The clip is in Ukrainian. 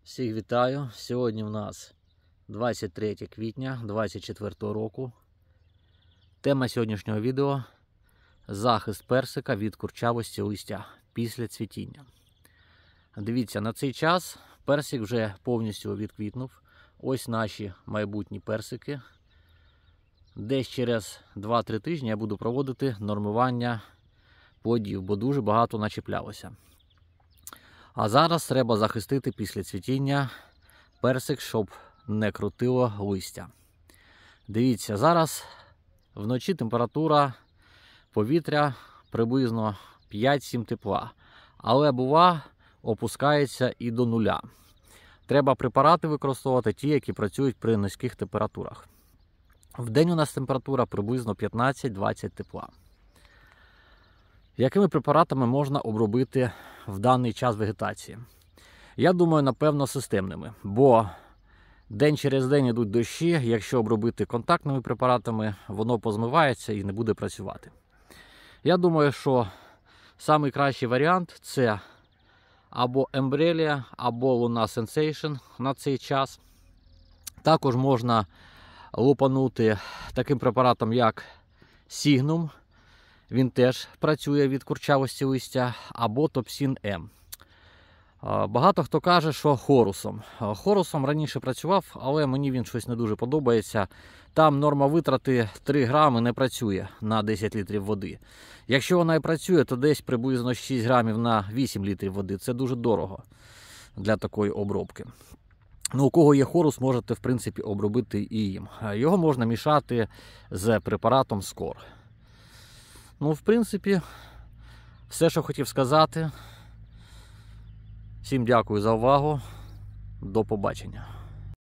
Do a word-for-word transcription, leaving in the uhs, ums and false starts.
Всіх вітаю! Сьогодні у нас двадцять третє квітня двадцять четвертого року. Тема сьогоднішнього відео – захист персика від курчавості листя після цвітіння. Дивіться, на цей час персик вже повністю відквітнув. Ось наші майбутні персики. Десь через два-три тижні я буду проводити нормування плодів, бо дуже багато начеплялося. А зараз треба захистити після цвітіння персик, щоб не крутило листя. Дивіться, зараз вночі температура повітря приблизно п'ять-сім тепла. Але бува опускається і до нуля. Треба препарати використовувати ті, які працюють при низьких температурах. Вдень у нас температура приблизно п'ятнадцять-двадцять тепла. Якими препаратами можна обробити в даний час вегетації? Я думаю, напевно, системними, бо день через день йдуть дощі, якщо обробити контактними препаратами, воно позмивається і не буде працювати. Я думаю, що найкращий варіант – це або Embrelia, або Luna Sensation на цей час. Також можна лупанути таким препаратом, як Signum. Він теж працює від курчавості листя, або Topsin М. Багато хто каже, що хорусом. Хорусом раніше працював, але мені він щось не дуже подобається. Там норма витрати три грами не працює на десять літрів води. Якщо вона і працює, то десь приблизно шість грамів на вісім літрів води. Це дуже дорого для такої обробки. Ну, у кого є хорус, можете в принципі обробити і їм. Його можна мішати з препаратом Скор. Ну, в принципі, все, що хотів сказати. Всім дякую за увагу. До побачення.